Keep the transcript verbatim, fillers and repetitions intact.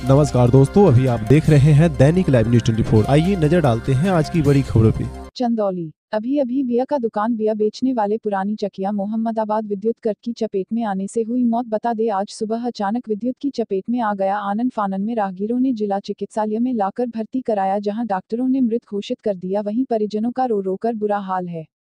नमस्कार दोस्तों, अभी आप देख रहे हैं दैनिक लाइव न्यूज चौबीस। आइए नजर डालते हैं आज की बड़ी खबरों पे। चंदौली अभी अभी बिया का दुकान बिया बेचने वाले पुरानी चकिया मोहम्मदाबाद विद्युत कट की चपेट में आने से हुई मौत। बता दे आज सुबह अचानक विद्युत की चपेट में आ गया। आनन फानन में राहगीरों ने जिला चिकित्सालय में लाकर भर्ती कराया, जहां डॉक्टरों ने मृत घोषित कर दिया। वहीं परिजनों का रो रो कर बुरा हाल है।